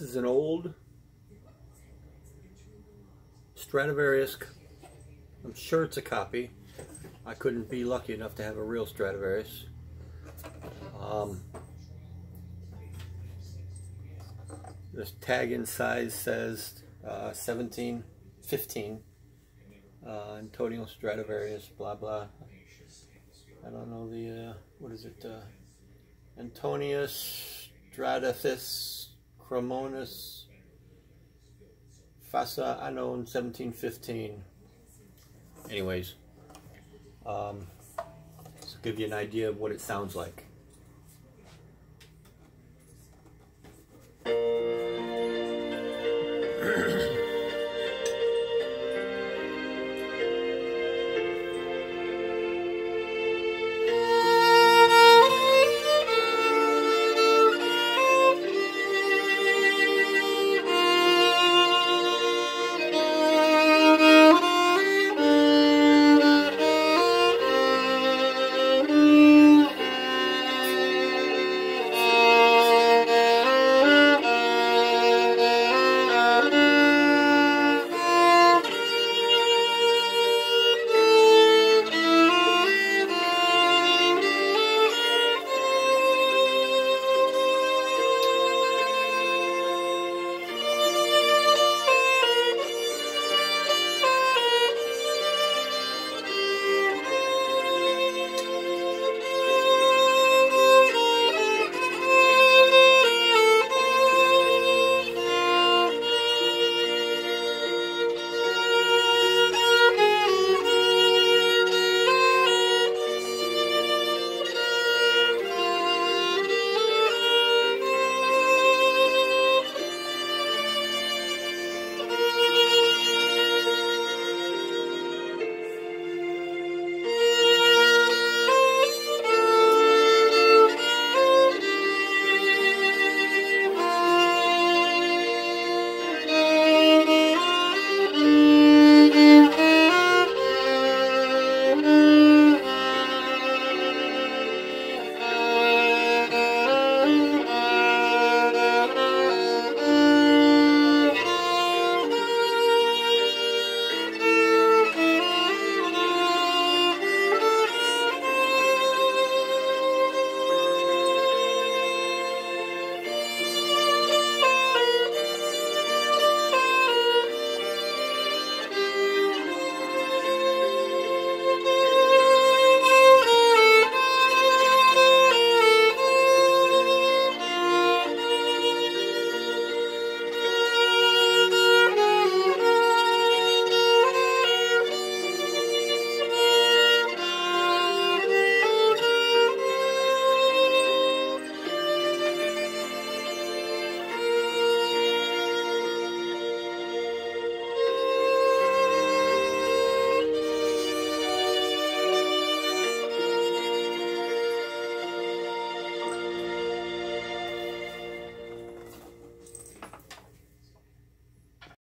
This is an old Stradivarius. I'm sure it's a copy. I couldn't be lucky enough to have a real Stradivarius. This tag in size says 1715. Antonio Stradivarius, blah blah. I don't know the what is it? Antonius Stradithis Cremonus Fassa Anno 1715. Anyways, to give you an idea of what it sounds like.